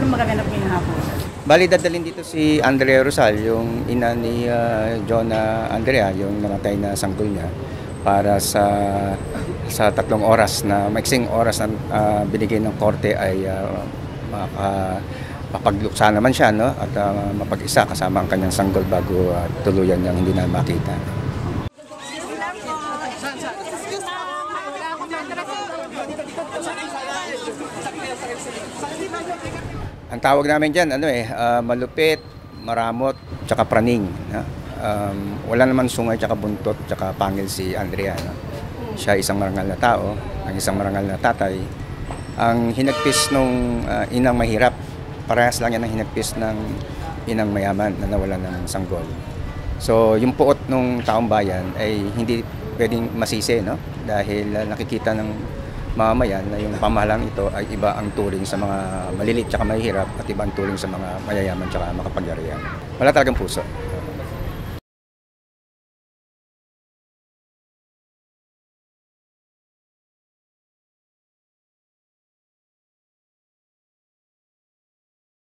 anong magaganap ngayong hapon? Bali, dadalhin dito si Andrea Rosal, yung ina ni Jonah Andrea, yung namatay na sanggol niya, para sa 3 oras na maiksing oras na binigay ng korte ay mapagluksa naman siya, no? At mapag-isa kasama ang kanyang sanggol bago tuluyan niyang hindi na makita. Ang tawag namin dyan, malupit, maramot, tsaka praning. No? Wala naman sungay, tsaka buntot, tsaka pangil si Andrea. No? Siya isang marangal na tao, ang isang marangal na tatay. Ang hinagpis nung inang mahirap, parehas lang yan ang hinagpis ng inang mayaman na nawalan ng sanggol. So yung puot ng taong bayan ay hindi pwedeng masisi, no? Dahil nakikita ng mamamayan na yung pamahalang ito ay iba ang turing sa mga malilit at mahihirap at iba ang turing sa mga mayayaman at makapangyarihan. Wala talagang puso.